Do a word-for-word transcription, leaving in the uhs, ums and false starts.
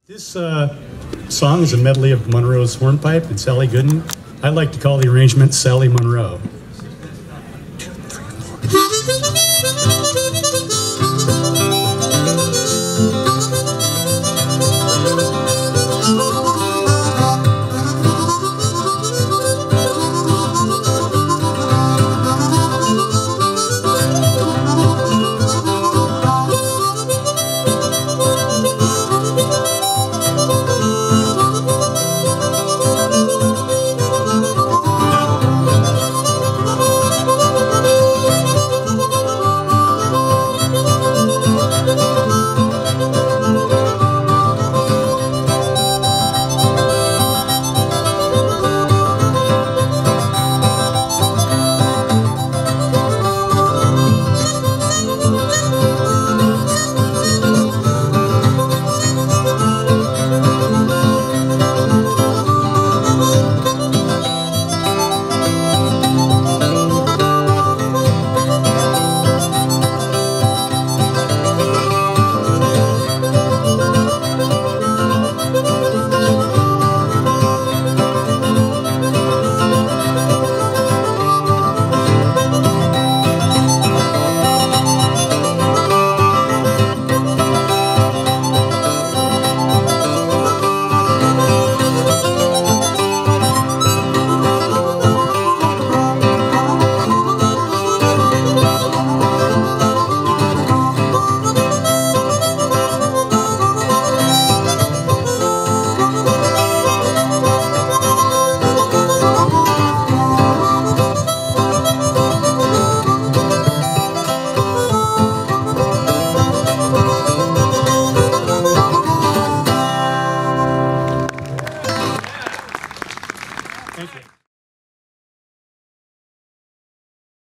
This uh, song is a medley of Monroe's Hornpipe and Sally Gooden. I like to call the arrangement Sally Monroe. Thank you.